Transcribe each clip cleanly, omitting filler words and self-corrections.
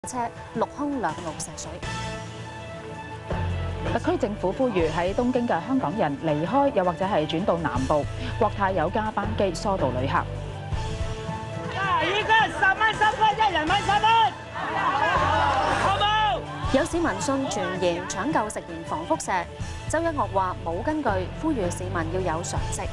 車陸空兩路射水。 特區政府呼籲喺東京嘅香港人離開，又或者係轉到南部。國泰有加班機疏導旅客。 依家10蚊10分，一人買10蚊，好冇？ 有市民信傳言搶購食鹽防輻射，周一嶽話冇根據，呼籲市民要有常識。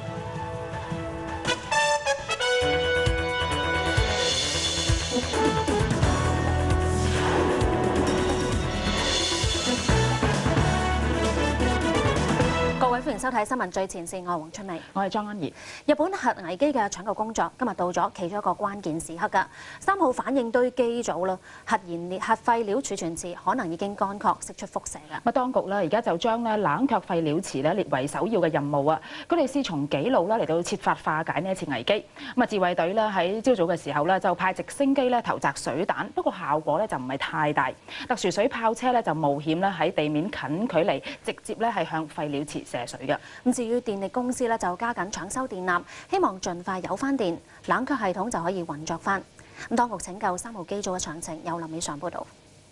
各位歡迎收睇新聞最前線，我係黃春美， 我係莊安儀。 日本核危機嘅搶救工作今日到咗其中一個關鍵時刻㗎。3號反應堆機組啦，核廢料儲存池可能已經乾涸，釋出輻射㗎。 當局咧而家就將咧冷卻廢料池咧列為首要嘅任務啊！佢哋試從幾路咧嚟到設法化解呢一次危機。自衛隊咧喺朝早嘅時候咧就派直升機咧投擲水彈，不過效果咧就唔係太大。特殊水炮車咧就冒險咧喺地面近距離直接咧係向廢料池射水嘅。至於電力公司咧就加緊搶修電纜，希望盡快有翻電，冷卻系統就可以運作翻。當局拯救3號機組嘅詳情由林美嫦報導。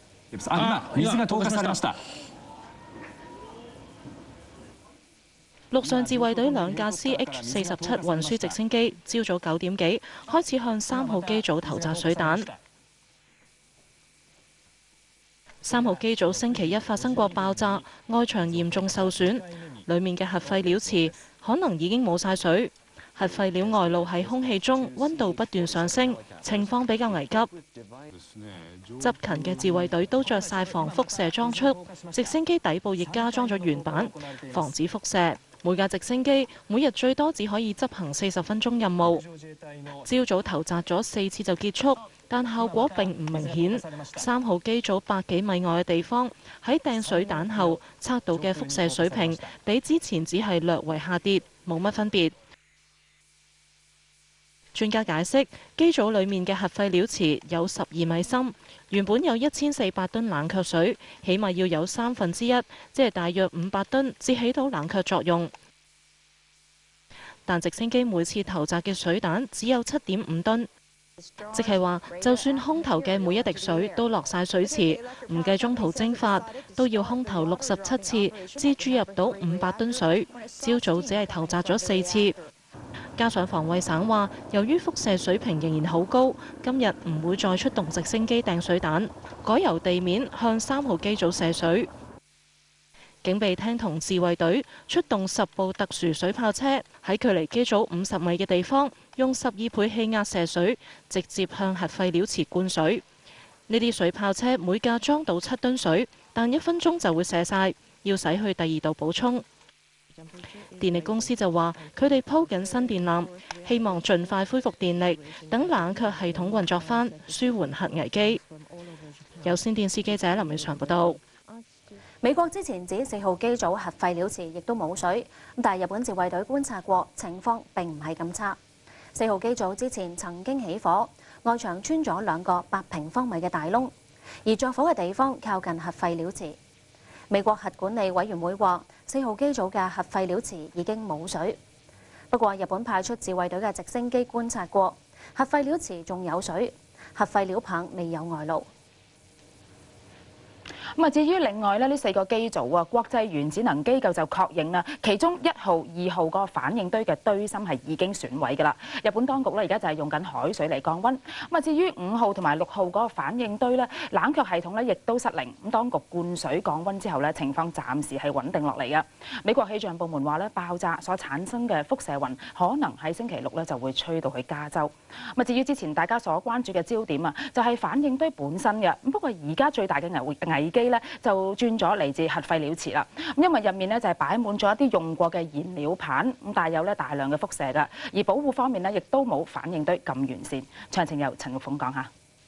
陸上自衛隊2架 CH-47運輸直升機，朝早9點幾開始向3號機組投擲水彈。3號機組星期一發生過爆炸，外牆嚴重受損，裡面嘅核廢料池可能已經冇晒水。核廢料外露喺空氣中，溫度不斷上升，情況比較危急。執勤嘅自衛隊都着晒防輻射裝束，直升機底部亦加裝咗圓板，防止輻射。每架直升機每日最多只可以執行40分鐘任務。朝早投擲咗4次就結束，但效果並唔明顯。3號機組100幾米外嘅地方，喺掟水彈後測到嘅輻射水平比之前只係略為下跌，冇乜分別。專家解釋，機組裡面嘅核廢料池有12米深，原本有1400噸冷卻水，起碼要有1/3，即係大約500噸，至起到冷卻作用。但直升機每次投擲嘅水彈只有7.5噸，即係話，就算空投嘅每一滴水都落晒水池，唔計中途蒸發，都要空投67次至注入到500噸水。朝早只係投擲咗4次。加上防衛省話，由於輻射水平仍然好高，今日唔會再出動直升機掟水彈，改由地面向3號機組射水。警備廳同自衛隊出動10部特殊水炮車，喺距離機組50米嘅地方，用12倍氣壓射水，直接向核廢料池灌水。呢啲水炮車每架裝到7噸水，但1分鐘就會射晒，要駛去第2度補充。電力公司就話，佢哋鋪緊新電纜，希望盡快恢復電力，等冷卻系統運作返，舒緩核危機。有線電視記者林美嫦報道。 美國之前指4號機組核廢料池亦都冇水，但係日本自衛隊觀察過，情況並唔係咁差。4號機組之前曾經起火，外牆穿咗2個8平方米嘅大窿，而着火嘅地方靠近核廢料池。美國核管理委員會話，4號機組嘅核廢料池已經冇水。不過日本派出自衛隊嘅直升機觀察過，核廢料池仲有水，核廢料棒未有外露。 至於另外呢4個機組啊，國際原子能機構就確認啦，其中1號、2號個反應堆嘅堆芯係已經損毀㗎啦。日本當局咧而家就係用緊海水嚟降溫。至於5號同埋6號嗰個反應堆咧，冷卻系統咧亦都失靈。當局灌水降溫之後咧，情況暫時係穩定落嚟嘅。美國氣象部門話咧，爆炸所產生嘅輻射雲可能喺星期6咧就會吹到去加州。至於之前大家所關注嘅焦點啊，就係反應堆本身嘅。不過而家最大嘅危機咧就轉咗嚟自核廢料池啦。因為入面咧就係擺滿咗一啲用過嘅燃料棒，帶有咧大量嘅輻射㗎。而保護方面咧亦都冇反應堆咁完善。詳情由陳玉鳳講下。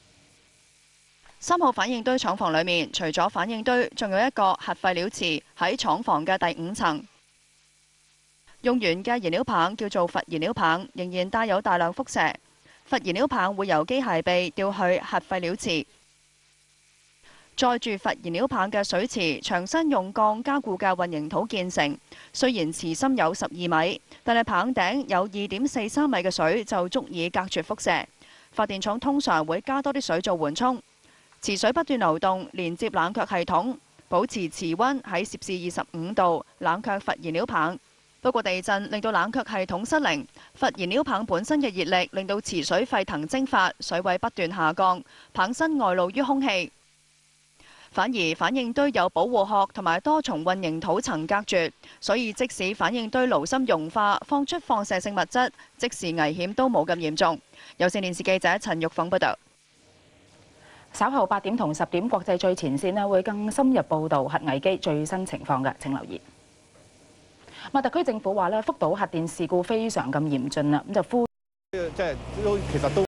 3號反應堆廠房裏面，除咗反應堆，仲有一個核廢料池喺廠房嘅第5層。用完嘅燃料棒叫做核燃料棒，仍然帶有大量輻射。核燃料棒會由機械臂吊去核廢料池。載住核燃料棒嘅水池，牆身用鋼加固嘅混凝土建成。雖然池深有12米，但係棒頂有2.43米嘅水就足以隔絕輻射。發電廠通常會加多啲水做緩衝。 池水不斷流動，連接冷卻系統，保持池溫喺攝氏25度，冷卻核燃料棒。不過地震令到冷卻系統失靈，核燃料棒本身嘅熱力令到池水沸騰蒸發，水位不斷下降，棒身外露於空氣。反而反應堆有保護殼同埋多重混凝土層隔絕，所以即使反應堆爐心融化，放出放射性物質，即時危險都冇咁嚴重。有線電視記者陳玉鳳報導。 稍後8點同10點，國際最前線呢會更深入報導核危機最新情況嘅，請留意。特區政府話咧，福島核電事故非常咁嚴峻啦，咁就呼即係都其實都。